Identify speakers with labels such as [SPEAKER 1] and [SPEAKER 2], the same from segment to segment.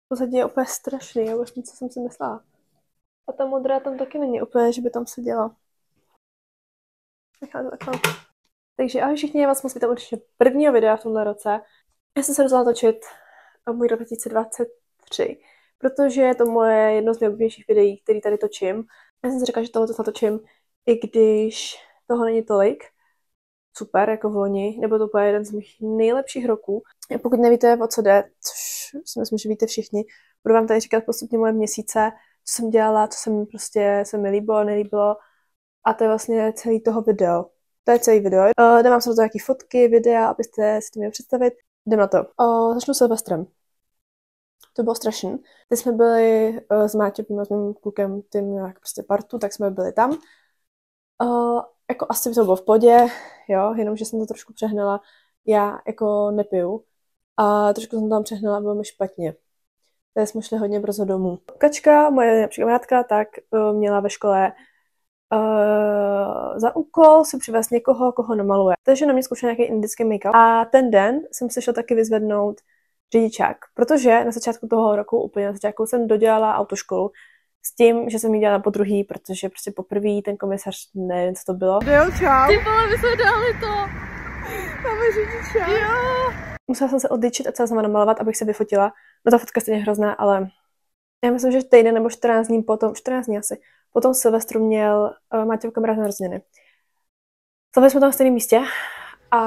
[SPEAKER 1] podstatě je úplně strašný, já vlastně, co jsem si myslela. A ta modrá tam taky není úplně, že by tam seděla. Nechám to takhle. Takže ahoj všichni, já vás moc vítám určitě prvního videa v tomhle roce. Já jsem se rozhodla točit můj rok 2023, protože je to moje jedno z nejoblíbenějších videí, který tady točím. Já jsem si řekla, že tohle natočím, i když toho není tolik. Super, jako v loni, nebo to bude jeden z mých nejlepších roků. Pokud nevíte, o co jde, což si myslím, že víte všichni, budu vám tady říkat postupně moje měsíce, co jsem dělala, co se mi líbilo, nelíbilo. A to je vlastně celý toho video. To je celý video. Dám se do toho nějaký fotky, videa, abyste si to měli představit. Jdem na to. Začnu Silvestrem. To bylo strašný. Teď jsme byli s Máťou, s mým klukem, tím nějak prostě partu, tak jsme byli tam. Jako asi to bylo v podě, jo, jenomže jsem to trošku přehnala. Já jako nepiju a trošku jsem tam přehnala, bylo mi špatně. Tady jsme šli hodně brzo domů. Kačka, moje nejlepší kamarádka, tak měla ve škole za úkol si přivést někoho, koho namaluje. Takže na mě zkoušela nějaký indický make-up. A ten den jsem si šla taky vyzvednout řidičák, protože na začátku toho roku, úplně na začátku, jsem dodělala autoškolu s tím, že jsem ji dělala po druhý, protože prostě poprvé ten komisař, nevím, co to bylo.
[SPEAKER 2] Jo, čau. Ty vole, my jsme dali to. Máme řidičák. Jo.
[SPEAKER 1] Musela jsem se odličit a celá sama namalovat, abych se vyfotila. No ta fotka je stejně hrozná, ale já myslím, že týden nebo 14 dní potom, 14 dní asi, potom Silvestru měl Máťov kamarád narozeniny. Slavili jsme tam v stejném místě a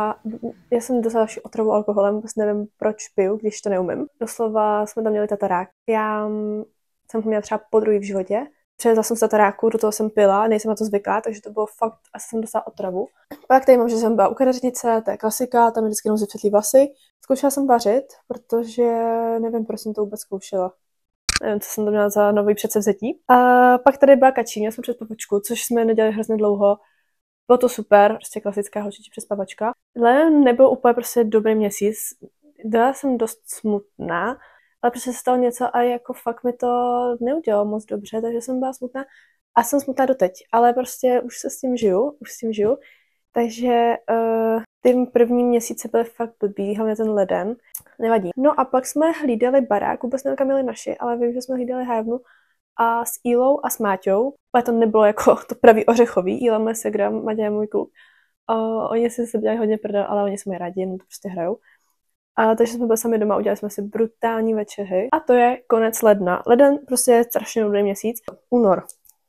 [SPEAKER 1] já jsem dostala otravu alkoholem, vůbec nevím, proč piju, když to neumím. Doslova jsme tam měli tatarák. Já jsem ho měla třeba podruhý v životě. Převezla jsem z tataráku, do toho jsem pila, nejsem na to zvyklá, takže to bylo fakt, asi jsem dostala otravu. Pak tady mám, že jsem byla u kadeřnice, to je klasika, tam je vždycky jenom zepřetlý vlasy. Zkoušela jsem vařit, protože nevím, proč jsem to vůbec zkoušela. Nevím, co jsem to měla za nový předsevzetí. A pak tady byla kačí, měla jsem přespavačku, což jsme nedělali hrozně dlouho. Bylo to super, prostě klasická holčičí přespavačka. Ale nebyl úplně prostě dobrý měsíc. Byla jsem dost smutná, ale prostě se stalo něco a jako fakt mi to neudělalo moc dobře, takže jsem byla smutná a jsem smutná doteď. Ale prostě už s tím žiju. Takže ty první měsíce byly fakt blbý, hlavně ten leden. Nevadí. No a pak jsme hlídali barák, vůbec nevím, kam měli naši, ale vím, že jsme hlídali Hájevnu a s Ílou a s Máťou. Ale to nebylo jako to pravý ořechový. Íla moje segra, Máťa je můj kluk. Oni si se dělají hodně prdel, ale oni jsou mi rádi, jenom to prostě hrajou. Takže jsme byli sami doma, udělali jsme si brutální večeři. A to je konec ledna. Leden prostě je strašně dobrý měsíc. Únor.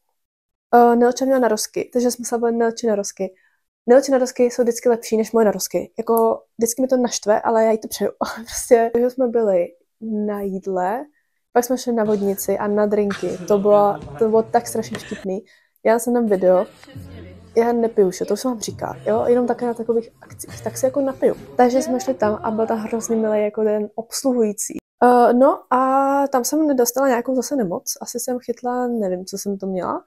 [SPEAKER 1] Nelča měla narozky, takže jsme slavili Nelči narozky. Nelči narozky jsou vždycky lepší než moje narozky. Jako vždycky mi to naštve, ale já jí to přeju. Prostě, takže jsme byli na jídle, pak jsme šli na vodnici a na drinky. To bylo tak strašně vtipný. Já jsem tam video, já nepiju vše, to už jsem vám říká, jo, jenom také na takových akcích, tak se jako napiju. Takže jsme šli tam a byl tam hrozně milý jako ten obsluhující. No a tam jsem nedostala nějakou zase nemoc, asi jsem chytla, nevím, co jsem to měla.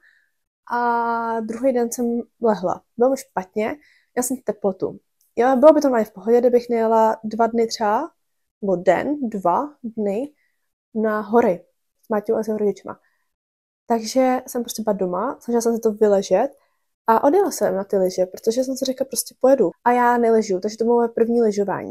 [SPEAKER 1] A druhý den jsem lehla. Bylo mi špatně, já jsem teplotu. Jo, bylo by to normálně v pohodě, kdybych nejela 2 dny třeba, nebo 2 dny na hory s Máťou a s jeho rodičima. Takže jsem prostě byla doma, snažila jsem se to vyležet a odjela jsem na ty lyže, protože jsem si řekla, prostě pojedu. A já neležu, takže to bylo moje první lyžování.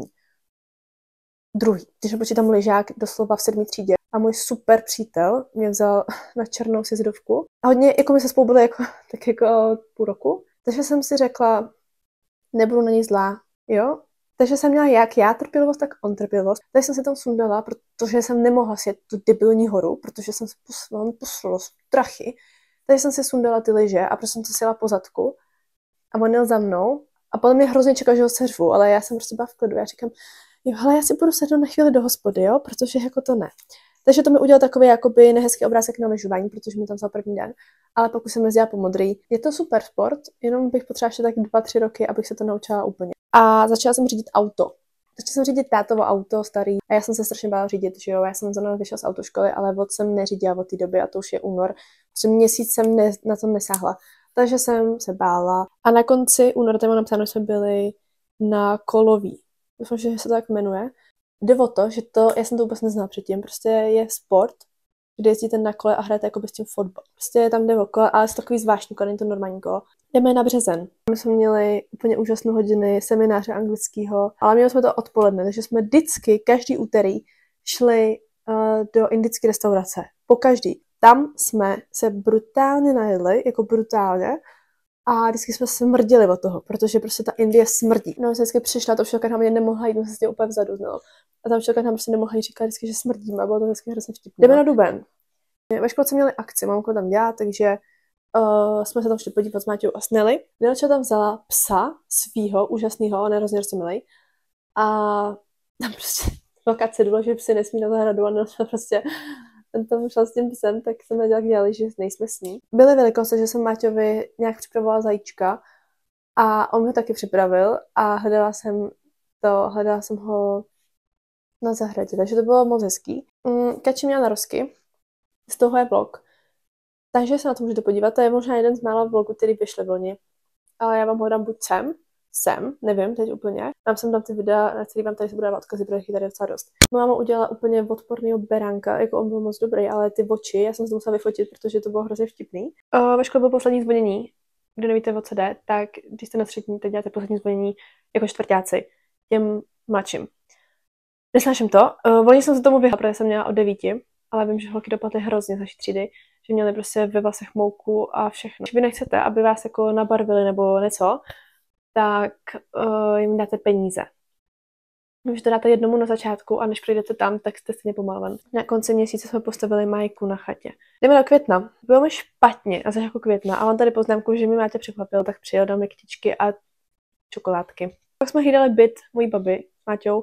[SPEAKER 1] Druhý, když počítám lyžák doslova v 7. třídě. A můj super přítel mě vzal na černou sjezdovku. A hodně, jako my se spolu byli tak jako půl roku. Takže jsem si řekla, nebudu na ní zlá, jo? Takže jsem měla jak já trpělivost, tak on trpělivost. Takže jsem se tam sundala, protože jsem nemohla sjet tu debilní horu, protože jsem se poslala strachy. Takže jsem si sundala ty lyže a prostě jsem to sjela po zadku. A on jel za mnou. A podle mě hrozně čekal, že ho seřvu, ale já jsem prostě byla v klidu. Já říkám, jo, hele, já si budu sednout na chvíli do hospody, jo, protože jako to ne. Takže to mi udělal takový jakoby nehezký obrázek na lyžování, protože mi tam vzal první den. Ale pokud jsem jezdila po modrý, je to super sport, jenom bych potřebovala ještě tak 2-3 roky, abych se to naučila úplně. A začala jsem řídit auto. Začala jsem řídit tátovo auto starý a já jsem se strašně bála řídit, že jo, já jsem zrovna vyšla z autoškoly, ale od jsem neřídila od té doby a to už je únor. Prostě měsíc jsem na to nesáhla. Takže jsem se bála. A na konci února tam mám napsáno, že jsme byli na kolový. Myslím, že se to tak jmenuje. Jde o to, že já jsem to vůbec neznala předtím, prostě je sport, kde jezdíte na kole a hrajete jako s tím fotbal. Prostě tam jde o kole, ale je to takový zvláštní kolo, není to normální kolo. Jdeme na březen. My jsme měli úplně úžasné hodiny, semináře anglického, ale měli jsme to odpoledne, takže jsme vždycky, každý úterý, šli do indické restaurace. Pokaždý. Tam jsme se brutálně najedli, jako brutálně. A vždycky jsme smrdili od toho, protože prostě ta Indie smrdí. No, jsem vždycky přišla, to všelka na mě nemohla jít, jsem se úplně vzadu, no. A tam všelka nám prostě nemohla jít, říkat vždycky, že smrdíme, a bylo to vždycky hrozně vtipné. Jdeme na Duben. Ve školce měli akci, mamko tam dělá, takže jsme se tam šli podívat s Máťou a s Nelly. Nelča tam vzala psa svýho, úžasnýho, on je hrozně milý. A tam prostě velká cedula, že psy nesmí na zahradu, a Nelča prostě ten tam šel s tím psem, tak jsme tak dělali, že nejsme s ní. Byly velikosti, že jsem Máťovi nějak připravovala zajíčka a on mi taky připravil a hledala jsem ho na zahradě, takže to bylo moc hezký. Kači měla narozky, z toho je vlog, takže se na to můžete podívat, to je možná jeden z mála vlogů, který vyšly v loni, ale já vám ho dám buď sem, nevím, teď úplně. Mám sem tam ty videa, na který vám tady se bude dávat odkazy, protože jich tady docela dost. Máma udělala úplně odporného beránka, jako on byl moc dobrý, ale ty oči, já jsem se to musela vyfotit, protože to bylo hrozně vtipný. Ve škole bylo poslední zvonění, kdo nevíte, o co jde, tak když jste na střední, tak děláte poslední zvonění jako čtvrťáci, těm mladším. Nesnáším to. Volně jsem se tomu vyhla, protože jsem měla od 9, ale vím, že holky dopadly hrozně z naší třídy, že měly prostě ve vlasech mouku a všechno. Když vy nechcete, aby vás jako nabarvili nebo něco, tak jim dáte peníze. Když to dáte jednomu na začátku a než přijdete tam, tak jste stejně pomalovan. Na konci měsíce jsme postavili Majku na chatě. Jdeme do Května. Bylo mi špatně a jako Května. A on tady poznámku, že mi Máte překvapil, tak přijel, dal mi kytičky a čokoládky. Pak jsme hlídali byt mojí babi s Máťou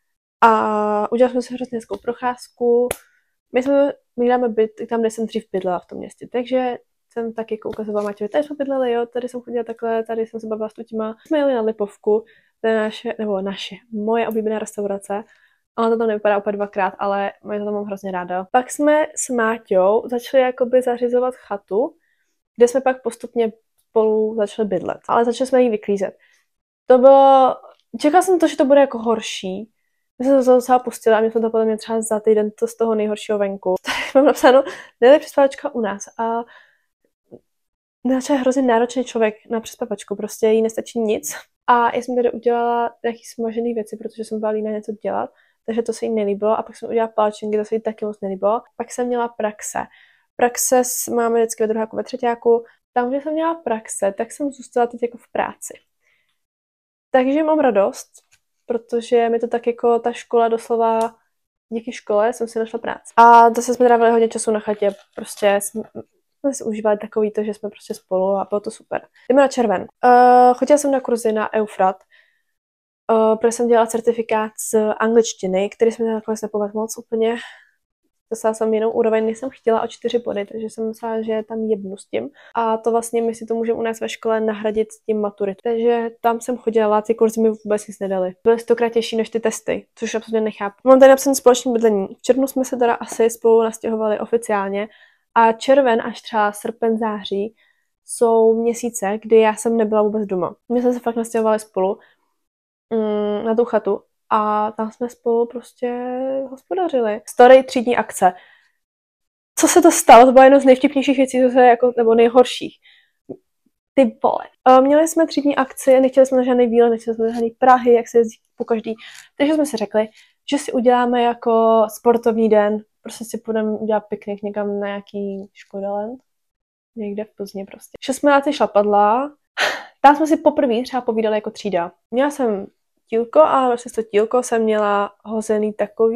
[SPEAKER 1] a udělali jsme si hrozně hezkou procházku. My hlídáme byt tam, kde jsem dřív bydlela v tom městě, takže jsem tak jako ukazovala Máťovi, tady jsme bydleli, jo, tady jsem chodila takhle, tady jsem se bavila s tutima. Jsme jeli na Lipovku, to je moje oblíbená restaurace. Ona to tam nevypadá úplně dvakrát, ale já to tam mám hrozně ráda. Pak jsme s Máťou začali jakoby zařizovat chatu, kde jsme pak postupně spolu začali bydlet. Ale začali jsme ji vyklízet. To bylo, čekala jsem to, že to bude jako horší. My jsme to docela pustili a my jsme to podle mě třeba za týden to z toho nejhoršího venku. Tady mám napsáno, nejde přespávačka u nás a Nelča je hrozně náročný člověk na přespavačku, prostě jí nestačí nic. A já jsem tady udělala nějaký smažený věci, protože jsem byla líná něco dělat, takže to se jí nelíbilo. A pak jsem udělala palačinky, to se jí taky moc nelíbilo. Pak jsem měla praxe. Praxe máme vždycky ve druháku, ve třetíku. Tam, kde jsem měla praxe, tak jsem zůstala teď jako v práci. Takže mám radost, protože mi to tak jako ta škola doslova, díky škole jsem si našla práci. A zase jsme trávili hodně času na chatě, prostě jsme si užívali takový to, že jsme prostě spolu a bylo to super. Jdeme na červen. Chodila jsem na kurzy na Eufrat, protože jsem dělala certifikát z angličtiny, který jsme nakonec nepovedl moc úplně. Dostala jsem jinou úroveň, než jsem chtěla, o 4 body, takže jsem myslela, že tam jebnu s tím. A to vlastně my si to můžeme u nás ve škole nahradit s tím maturitou. Takže tam jsem chodila, ty kurzy mi vůbec nic nedali. Byly 100krát těžší než ty testy, což absolutně nechápu. Mám tady napsané společné bydlení. V červnu jsme se teda asi spolu nastěhovali oficiálně a červen až třeba srpen, září jsou měsíce, kdy já jsem nebyla vůbec doma. My jsme se fakt nastěhovali spolu na tu chatu. A tam jsme spolu prostě hospodařili. Story třídní akce. Co se to stalo? To byla jedna z nejvtipnějších věcí, nebo nejhorších. Ty vole. Měli jsme třídní akci, nechtěli jsme na žádný výlet, nechtěli jsme na žádný Prahy, jak se jezdí po každý. Takže jsme si řekli, že si uděláme jako sportovní den. Prostě si půjdeme udělat piknik někam na nějaký Škodaland. Někde v Plzni prostě. Šli jsme na ty šlapadla. Tam jsme si poprvé třeba povídali jako třída. Měla jsem tílko a vlastně to tílko jsem měla hozený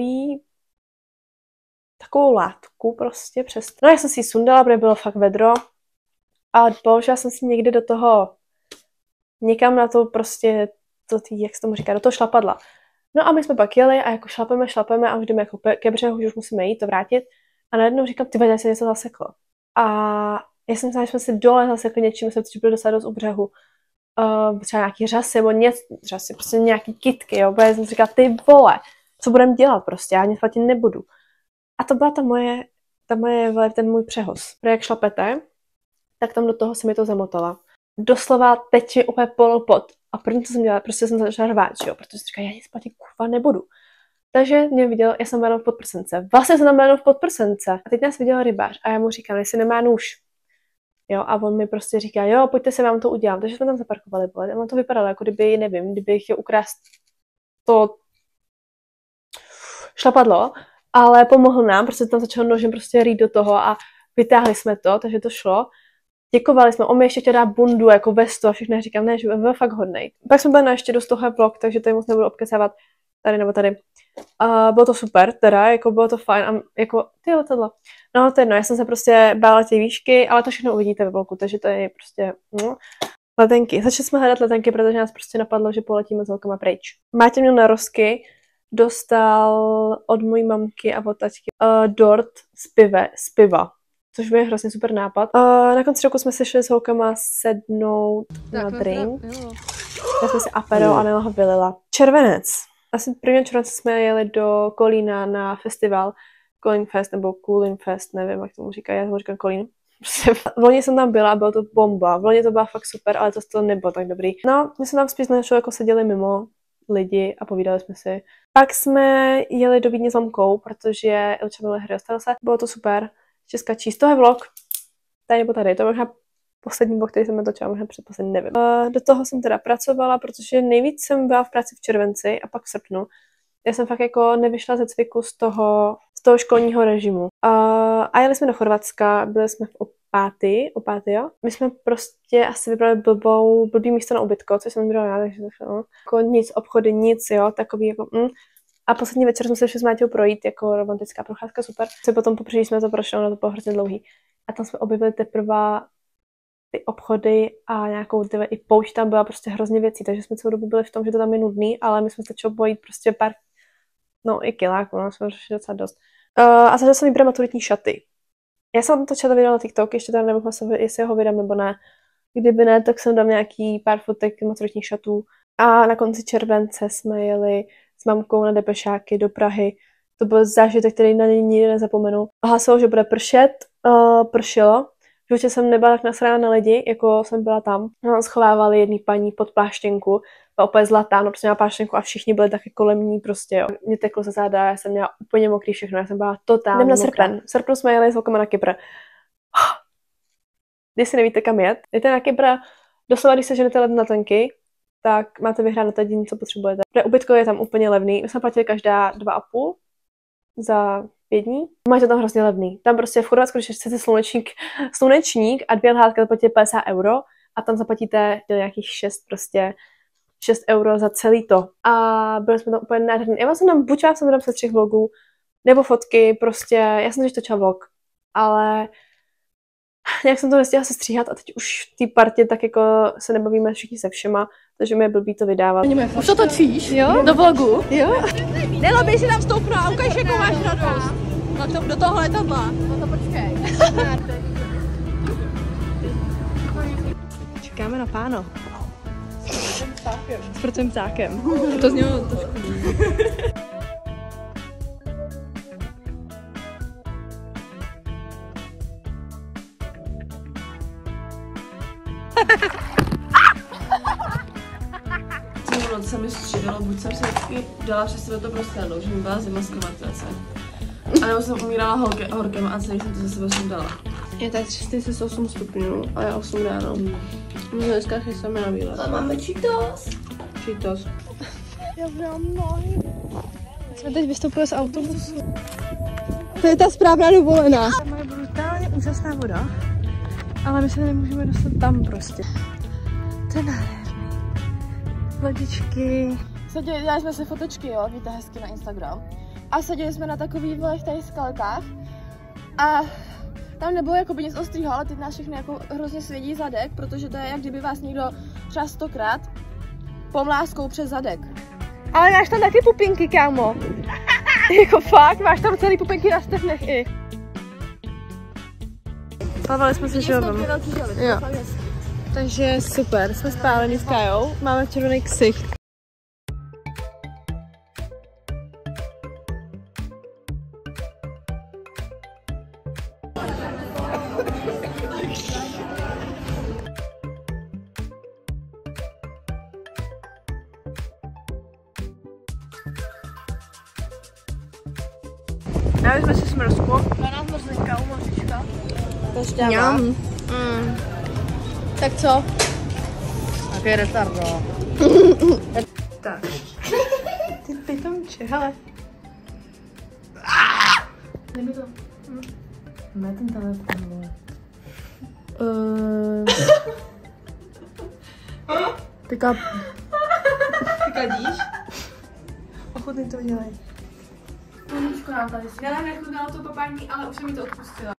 [SPEAKER 1] takovou látku prostě přes. No já jsem si ji sundala, protože bylo fakt vedro a položila jsem si někde do toho, někam na to prostě, jak se tomu říká, do toho šlapadla. No a my jsme pak jeli a jako šlapeme a už jdeme jako ke břehu, že už musíme jít to vrátit a najednou říkám, ty vadě, se něco zaseklo. A já jsem myslela, že jsme si dole zasekli něčím, jsme byli docela dost u břehu. Třeba nějaký řasy, nebo řasy, prostě nějaký kytky, jo, protože jsem si říkala, ty vole, co budem dělat prostě, já nic platit nebudu. A to byla ten můj přehoz. Protože jak šlapete, tak tam do toho se mi to zamotala. Doslova teď mi úplně polil pot. A první, co jsem dělala, prostě jsem začala řvát, jo, protože jsem říkala, já nic platit kurva nebudu. Takže mě viděl, já jsem byla jenom v podprsence. Vlastně jsem tam byla jenom v podprsence. A teď nás viděl rybář a já mu říkám, jestli nemá nůž. Jo, a on mi prostě říká, jo, pojďte se, vám to udělám. Takže jsme tam zaparkovali, a on to vypadalo, jako kdyby chtěl ukrást to šlapadlo. ale pomohl nám, protože tam začal nožem prostě rýt do toho a vytáhli jsme to, takže to šlo. Děkovali jsme, on mi ještě chtěl dát bundu, jako vestu a všechno, říkám, ne, že byl fakt hodnej. Pak jsme byli na ještě dost toho vlog, takže tady moc nebudu obkecávat tady nebo tady. Bylo to super, teda, jako bylo to fajn a jako, ty letadlo. No to jedno, já jsem se prostě bála ty výšky, ale to všechno uvidíte ve vlogu, takže to je prostě, letenky. Začali jsme hledat letenky, protože nás prostě napadlo, že poletíme s holkama pryč. Máte měl narozky, dostal od mojí mamky a od taťky dort z piva. Což byl hrozně super nápad. Na konci roku jsme se šli s holkama sednout na drink. Já jsme si apero a Nela ho vylila. Červenec. Asi první červenec jsme jeli do Kolína na festival Kolín Fest nebo Coolin Fest, nevím, jak tomu říkají, já tomu říkám Kolín. V loni jsem tam byla, bylo to bomba. V loni to byla fakt super, ale to nebylo tak dobrý. No, my jsme tam spíš našeho jako seděli mimo lidi a povídali jsme si. Pak jsme jeli do Vídně s mamkou, protože Ilča byla hry, dostala se. Bylo to super. Česká číst. To je vlog. Tady nebo tady. To je možná poslední vlog, který jsem natočila, možná předposlední, nevím. Do toho jsem teda pracovala, protože nejvíc jsem byla v práci v červenci a pak v srpnu. Já jsem fakt jako nevyšla ze cviku z toho školního režimu. A jeli jsme do Chorvatska, byli jsme v Opáty, jo. My jsme prostě asi vybrali blbý místo na ubytko, což jsem vybrala já, takže no. Jako nic, obchody, nic, jo, takový jako A poslední večer jsme se šli s Mátěou projít, jako romantická procházka, super. Co potom popříště jsme to prošli, ono to bylo hrozně dlouhý. A tam jsme objevili teprve ty obchody a nějakou i poušť tam byla prostě hrozně věcí, takže jsme celou dobu byli v tom, že to tam je nudný, ale my jsme stačilo bojít prostě pár, no i kiláků, no jsme řešili docela dost. A začala jsem vybrat maturitní šaty. Já jsem točila video na TikTok, ještě tam nevím, jestli ho vydám nebo ne. Kdyby ne, tak jsem dám nějaký pár fotek maturitních šatů. A na konci července jsme jeli s mamkou na depešáky do Prahy. To byl zážitek, který na něj nikdy nezapomenu. Hlásilo, že bude pršet, pršelo. V životě jsem nebyla tak nasrána na lidi, jako jsem byla tam. Schovávali jedný paní pod pláštěnku, byla úplně zlatá, no prostě měla pláštěnku a všichni byli taky kolem ní prostě, jo. Mě teklo ze záda, já jsem měla úplně mokrý všechno, já jsem byla totálně mokrá. Jdem na srpen. V srpnu jsme jeli s holkama na Kypr. Když si nevíte, kam jet, jdete na Kypr, doslova, když se ženete let na letenky, tak máte vyhrát na to jediné, co potřebujete. Ubytko je tam úplně levný, my jsme platili každá 2,5 za 5 dní. Máte tam hrozně levný. Tam prostě v Chorvatsku, když chcete slunečník a 2 lhátka, zaplatíte 50 € a tam zaplatíte nějakých 6 € za celý to. A byli jsme tam úplně nádherný. Já jsem tam buď jsem tam se 3 vlogů, nebo fotky, prostě, já jsem teď točila vlog, ale nějak jsem to nestihla se stříhat a teď už v té partě tak jako se nebavíme všichni se všema, takže mi je blbý to vydávat.
[SPEAKER 2] Už to točíš? Jo? Do vlogu? Jo? Nelo, běž si tam stoupnu a ukaž, jakou máš radost. Do toho letadla. No to počkej. Čekáme na páno. S prvním ptákem. To znělo trošku.
[SPEAKER 3] To se mi střídalo, buď jsem si dala přes sebe to prostřednou, že mi byla zemaskovat a nebo jsem umírala horkem a celý jsem to ze sebe sundala. Je tak 48 stupňů a je 8 ráno. My dneska chystáme na výlet. A máme Cheetos.
[SPEAKER 2] Já mám nohy. Jsme teď vystoupili z autobusu. To je ta správná dovolená. Tam je brutálně úžasná voda, ale my se nemůžeme dostat tam prostě. To je nádherný. Lodičky. Dělali jsme si fotečky, jo, víte, hezky na Instagram. A seděli jsme na takových tady skalkách. A tam nebylo jakoby nic ostrýho, ale teď nás všechny jako hrozně svědí zadek, protože to je, jak kdyby vás někdo třeba 100krát pomláskou přes zadek. Ale máš tam taky pupinky, kámo. Jako fakt, máš tam celý pupinky na stepnech i.
[SPEAKER 1] Plavali jsme se želvem.
[SPEAKER 2] Jo. Takže super, jsme spáleni s Kajou, máme červený ksicht.
[SPEAKER 1] Dali jsme si smrzku.
[SPEAKER 2] 12 mrzlinka u mořička. To šťáva. Tak co?
[SPEAKER 3] Jaký retard, no.
[SPEAKER 1] Tak. Ty pitomče, hele.
[SPEAKER 3] Dej mi to. Ne ten telefon. Ty kadíš?
[SPEAKER 1] Ochotný to dělej.
[SPEAKER 3] Koníčko nám tady si.
[SPEAKER 2] Já nám nechutnala to papání, ale už jsem mi to odpustila.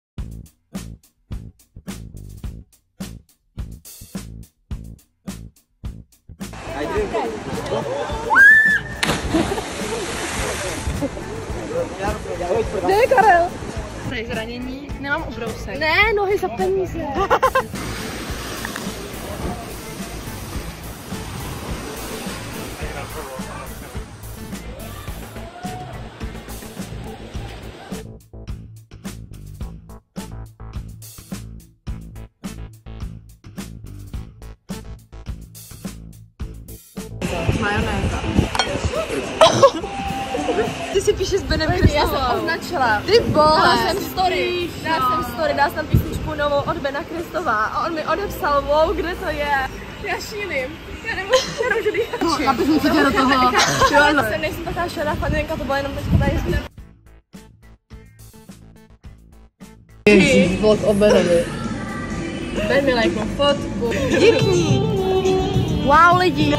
[SPEAKER 1] Kde je Karel?
[SPEAKER 3] Tady zranění, nemám ubrousek.
[SPEAKER 2] Ne, nohy za peníze.
[SPEAKER 3] Majonéza.
[SPEAKER 2] Ty si píšeš s Benem Kristovou. Já jsem označila. Ty vole. Dala jsem story, dala jsem písničku novou od Bena Kristova a on mi odepsal, wow, kde to je. Já šílim. Já nemůžu dýchat.
[SPEAKER 3] Chápeš mi, co tě do toho?
[SPEAKER 2] Nejsem taková šedá faninka, to byla jenom teďka tady.
[SPEAKER 3] Ježíš, vlog o Benovi. Ben mi lajknul fotku.
[SPEAKER 2] Díky. Wow, lidi.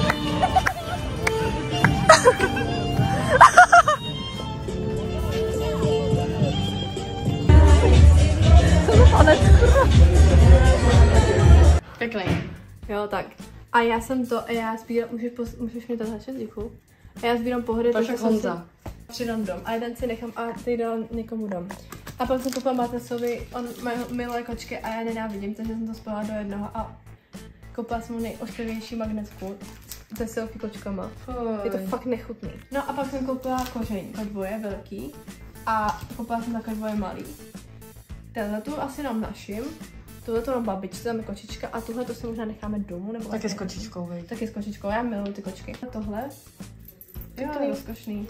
[SPEAKER 3] Pěkný. Jo, tak. A já jsem to, a já sbírám, můžeš mi to začít, děkuju. A já sbírám pohody, takže Honza. Přidám dom a jeden si nechám a ty dal někomu dom. A pak jsem koupila Matesovi, on miluje kočky a já nenávidím, takže jsem to spojila do jednoho a koupila jsem mu nejošklivější magnetku se selfie kočkama. Je to fakt nechutný. No a pak jsem koupila kořeň, tak dvoje velký a koupila jsem takové dvoje malý. Tenhle tu asi nám našim. Tuhle to na babičce, tam je kočička a tuhle to si možná necháme domů, nebo
[SPEAKER 2] Taky s kočičkou, vej.
[SPEAKER 3] Taky s kočičkou, já miluji ty kočky. A tohle je rozkošný.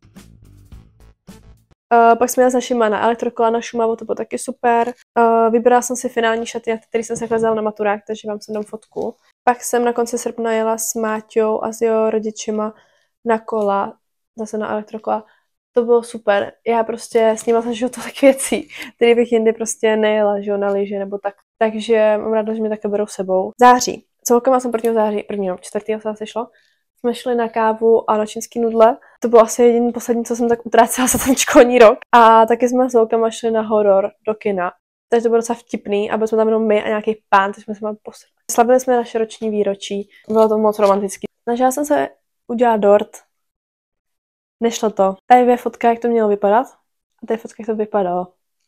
[SPEAKER 1] Pak jsme jeli s našima na elektrokola na Šumavu, to bylo taky super. Vybrala jsem si finální šaty, který jsem se chlazala na maturák, takže vám sem dám fotku. Pak jsem na konci srpna jela s Máťou a s jeho rodičima na kola, zase na elektrokola. To bylo super. Já prostě s nima zažiju tolik věcí, které bych jindy prostě nejela, že jo, na lyže nebo tak. Takže mám ráda, že mě také berou sebou. Září. Celkem jsem 1. září, 4. se asi šlo. Jsme šli na kávu a na čínský nudle. To bylo asi jediný poslední, co jsem tak utrácela za ten školní rok. A taky jsme s holkama šli na horor do kina. Takže to bylo docela vtipný a byli jsme tam jenom my a nějaký pán, takže jsme se tam posrali. Slavili jsme naše roční výročí. Bylo to moc romantický. Snažila jsem se udělat dort. Nešlo to. Tady je fotka, jak to mělo vypadat. A tady je fotka, jak to vypadalo.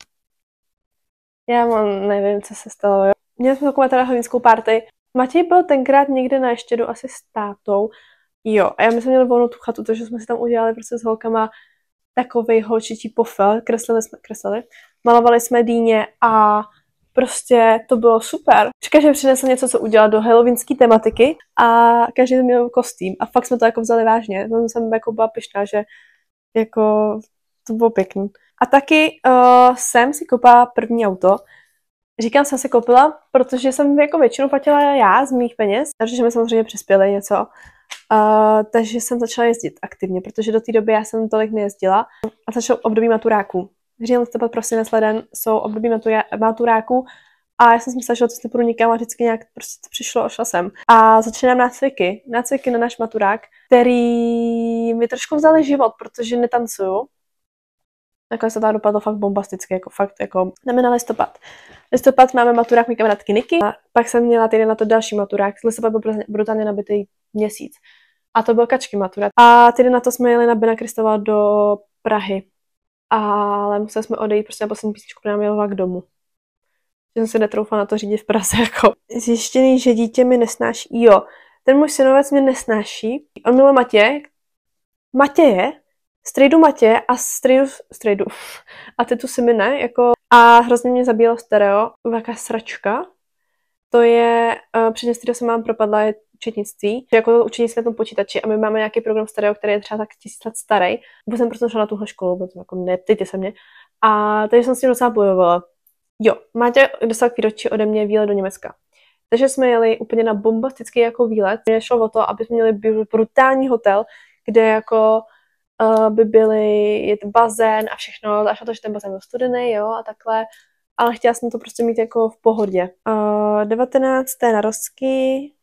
[SPEAKER 1] Já nevím, co se stalo. Jo. Měli jsme takovou teda hlavinskou party. Matěj byl tenkrát někde na Ještědu asi s tátou. Jo, a my jsme měli volnou tu chatu, takže jsme si tam udělali prostě s holkama takovej holčičí pofel. Kreslili. Malovali jsme dýně a prostě to bylo super. Každý přinesl něco, co udělat do halloweenské tematiky a každý měl kostým. A fakt jsme to jako vzali vážně. Jsem jako byla pyšná, že jako to bylo pěkný. A taky jsem si koupila první auto. Říkám, jsem si koupila, protože jsem jako většinou platila já z mých peněz, takže mi samozřejmě přispěli něco. Takže jsem začala jezdit aktivně, protože do té doby já jsem tolik nejezdila. A začalo období maturáků. Říjen, listopad, prosinec, leden jsou období maturáků a já jsem si myslela, že to nepůjdu nikam a vždycky nějak prostě to přišlo a šla jsem. A začínám nácviky na náš maturák, který mi trošku vzali život, protože netancuju. Nakonec se to dopadlo fakt bombasticky, jako jdeme na listopad. Listopad máme maturák mý kamarádky Niky a pak jsem měla týden na to další maturák. Listopad byl brutálně nabitý měsíc. A to byl kačky maturák. A týden na to jsme jeli na Bena Kristova do Prahy. Ale museli jsme odejít prostě na poslední písničku, která nám jel vlak domů. Že jsem se netroufala na to řídit v Praze, jako. Zjištěný, že dítě mi nesnáší. Jo, ten můj synovec mě nesnáší. On miluje Matěje, strejdu Matěje a strejdu. A ty tu si mi ne, jako. A hrozně mě zabíjelo stereo, jaká sračka. To je, předtím stereo jsem mám propadla, je učetnictví. Jako učenictví na tom počítači a my máme nějaký program stereo, který je třeba tak 1000 let starý. Vůbec jsem prostě šla na tuhle školu, protože jako neptejte se mě. A takže jsem s tím docela bojovala. Jo, Máte dostal k výročí ode mě výlet do Německa. Takže jsme jeli úplně na bombastický jako výlet. Mně šlo o to, aby jsme měli brutální hotel, kde jako by byly jet bazén a všechno, až na to, že ten bazén byl studený, jo, a takhle. Ale chtěla jsem to prostě mít jako v pohodě. 19. narozky.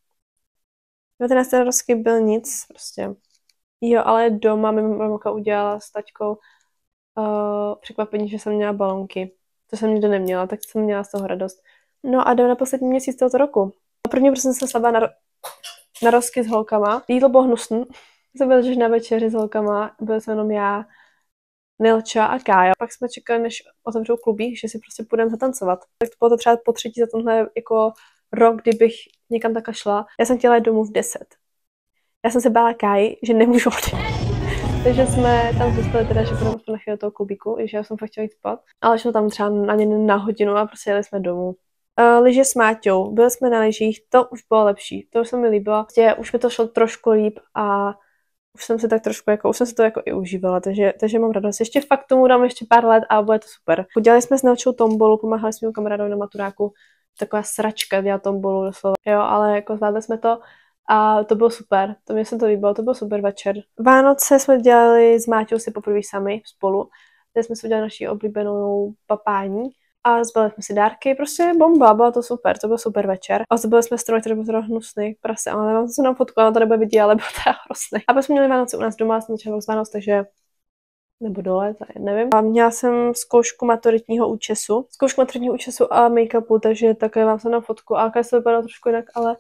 [SPEAKER 1] 19. narozky byl nic, prostě. Jo, ale doma mi mamka udělala s taťkou překvapení, že jsem měla balonky. To jsem nikdy neměla, tak jsem měla z toho radost. No a jdeme na poslední měsíc tohoto roku. První prostě jsem slavila narozky s holkama. Jídlo bylo hnusné. Jsem byla že na večeři s holkama, byl jsem jenom já, Nelča a Kája. Pak jsme čekali, než otevřou klubík, že si prostě půjdeme zatancovat. Tak to bylo to třeba po třetí za tenhle jako rok, kdybych někam takhle šla. Já jsem chtěla jít domů v 10. Já jsem se bála Káji, že nemůžu odejít. Takže jsme tam zůstali teda, že budeme na chvíli do toho klubíku, že já jsem fakt chtěla jít spát. Ale šlo tam třeba ani na hodinu a prostě jeli jsme domů. Lyže s Máťou. Byli jsme na lyžích, to už bylo lepší. To už se mi líbilo. Prostě už mi to šlo trošku líp a už jsem se tak trošku jako, už jsem se to jako i užívala, takže mám radost. Ještě fakt tomu dám ještě pár let a bude to super. Udělali jsme s Nelčou tombolu, pomáhali jsme kamarádovi na maturáku. Taková sračka dělat tombolu doslova. Jo, ale jako zvládli jsme to a to bylo super. To mě se to líbilo, to byl super večer. Vánoce jsme dělali s Máťou si poprvé sami spolu. Tady jsme si udělali naši oblíbenou papání. A zbalili jsme si dárky, prostě bomba, bylo to super, to byl super večer. A zbalili jsme stroj, který byl teda hnusný, prase, ale nemám to na fotku, ale to nebude vidět, ale byl teda hrozný. A pak jsme měli Vánoce u nás doma, jsem začala z Vánoc, takže nebo dole, to nevím. A měla jsem zkoušku maturitního účesu. A make-upu, takže také vám jsem na fotku. A se to vypadalo trošku jinak, ale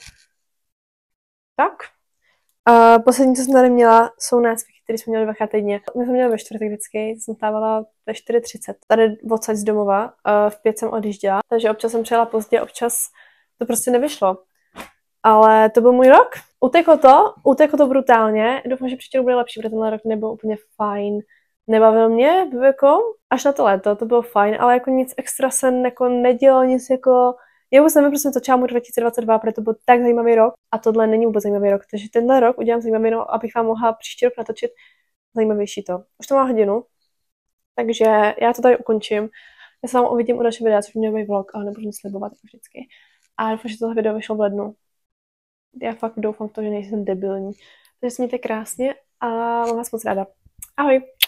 [SPEAKER 1] tak. A poslední, co jsem tady měla, jsou nácviky, které jsme měli dvakrát týdně. My jsme měli ve čtvrtek vždycky, jsem stávala ve 4:30. Tady odsaď z domova, v 5 jsem odjížděla, takže občas jsem přijela pozdě, občas to prostě nevyšlo. Ale to byl můj rok. Uteklo to brutálně. Doufám, že příští rok bude lepší, protože tenhle rok nebyl úplně fajn. Nebavil mě, jako až na to léto, to bylo fajn, ale jako nic extra jsem jako nedělal, nic jako... Já vůbec nevím, prostě točila můj 2022, protože to byl tak zajímavý rok a tohle není vůbec zajímavý rok, takže tenhle rok udělám zajímavý rok, abych vám mohla příští rok natočit zajímavější to. Už to má hodinu, takže já to tady ukončím. Já se vám uvidím u dalšího videa, což měl být vlog, ale nebudu nic slibovat jako vždycky. A doufám, že tohle video vyšlo v lednu. Já fakt doufám v to, že nejsem debilní. Takže se mějte krásně a mám vás moc ráda. Ahoj!